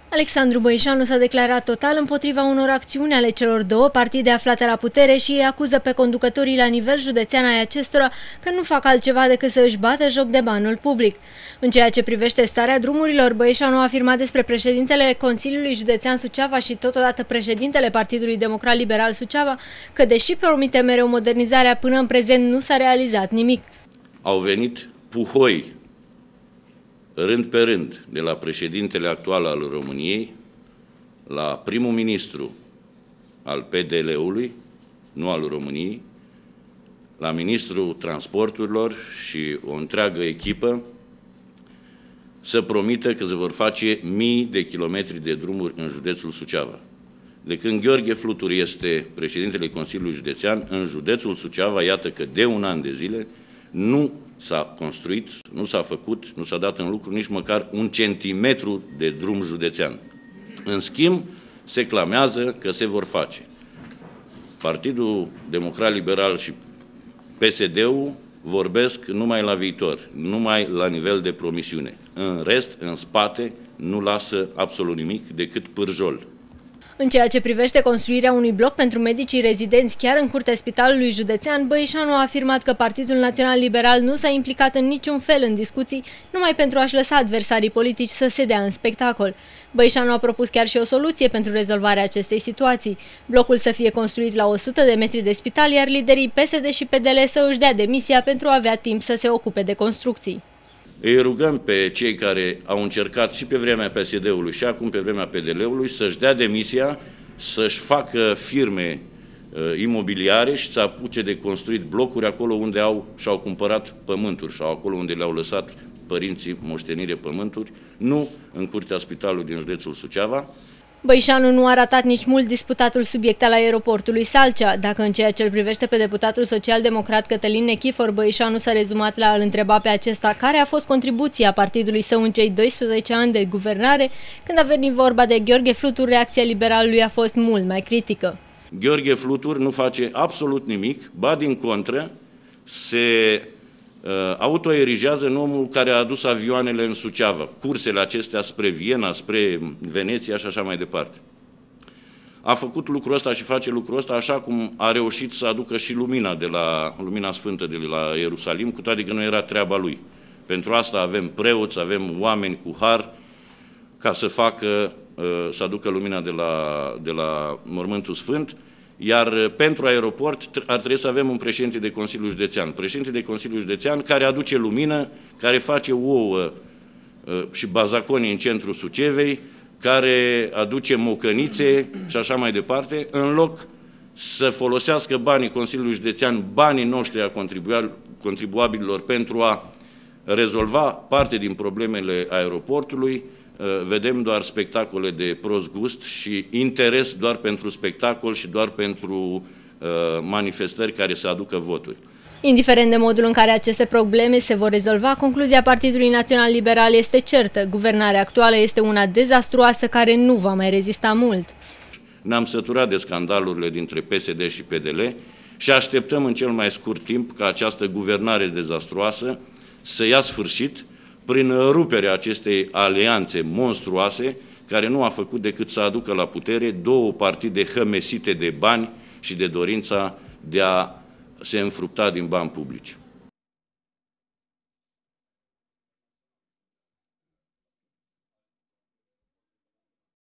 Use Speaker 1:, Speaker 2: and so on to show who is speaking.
Speaker 1: Alexandru Băișanu s-a declarat total împotriva unor acțiuni ale celor două partide aflate la putere și îi acuză pe conducătorii la nivel județean ai acestora că nu fac altceva decât să își bată joc de banul public. În ceea ce privește starea drumurilor, Băișanu a afirmat despre președintele Consiliului Județean Suceava și totodată președintele Partidului Democrat Liberal Suceava că, deși promite mereu modernizarea, până în prezent nu s-a realizat nimic.
Speaker 2: Au venit puhoi rând pe rând, de la președintele actual al României, la primul ministru al PDL-ului, nu al României, la ministrul transporturilor și o întreagă echipă, să promită că se vor face mii de kilometri de drumuri în județul Suceava. De când Gheorghe Flutur este președintele Consiliului Județean, în județul Suceava, iată că de un an de zile, nu s-a construit, nu s-a făcut, nu s-a dat în lucru nici măcar un centimetru de drum județean. În schimb, se clamează că se vor face. Partidul Democrat Liberal și PSD-ul vorbesc numai la viitor, numai la nivel de promisiune. În rest, în spate, nu lasă absolut nimic decât pârjol.
Speaker 1: În ceea ce privește construirea unui bloc pentru medicii rezidenți chiar în curtea Spitalului Județean, Băișanu a afirmat că Partidul Național Liberal nu s-a implicat în niciun fel în discuții, numai pentru a-și lăsa adversarii politici să se dea în spectacol. Băișanu a propus chiar și o soluție pentru rezolvarea acestei situații. Blocul să fie construit la 100 de metri de spital, iar liderii PSD și PDL să își dea demisia pentru a avea timp să se ocupe de construcții.
Speaker 2: Îi rugăm pe cei care au încercat și pe vremea PSD-ului și acum pe vremea PDL-ului să-și dea demisia, să-și facă firme imobiliare și să apuce de construit blocuri acolo unde și-au cumpărat pământuri sau acolo unde le-au lăsat părinții moștenire pământuri, nu în curtea spitalului din județul Suceava.
Speaker 1: Băișanu nu a ratat nici mult disputatul subiect al aeroportului Salcea. Dacă în ceea ce îl privește pe deputatul social-democrat Cătălin Nechifor, Băișanu s-a rezumat la a-l întreba pe acesta care a fost contribuția partidului său în cei 12 ani de guvernare, când a venit vorba de Gheorghe Flutur, reacția liberalului a fost mult mai critică.
Speaker 2: Gheorghe Flutur nu face absolut nimic, ba din contră, se autoerigează în omul care a adus avioanele în Suceava, cursele acestea spre Viena, spre Veneția și așa mai departe. A făcut lucrul ăsta și face lucrul ăsta așa cum a reușit să aducă și lumina sfântă de la Ierusalim, cu toate că nu era treaba lui. Pentru asta avem preoți, avem oameni cu har, ca să aducă lumina de la Mormântul Sfânt. Iar pentru aeroport ar trebui să avem un președinte de Consiliul Județean. Președinte de Consiliul Județean care aduce lumină, care face ouă și bazaconii în centrul Sucevei, care aduce mocănițe și așa mai departe, în loc să folosească banii Consiliului Județean, banii noștri a contribuabililor pentru a rezolva parte din problemele aeroportului. Vedem doar spectacole de prost gust și interes doar pentru spectacol și doar pentru manifestări care să aducă voturi.
Speaker 1: Indiferent de modul în care aceste probleme se vor rezolva, concluzia Partidului Național Liberal este certă. Guvernarea actuală este una dezastruoasă care nu va mai rezista mult.
Speaker 2: Ne-am săturat de scandalurile dintre PSD și PDL și așteptăm în cel mai scurt timp ca această guvernare dezastruoasă să ia sfârșit prin ruperea acestei alianțe monstruoase, care nu a făcut decât să aducă la putere două partide hămesite de bani și de dorința de a se înfructa din bani publici.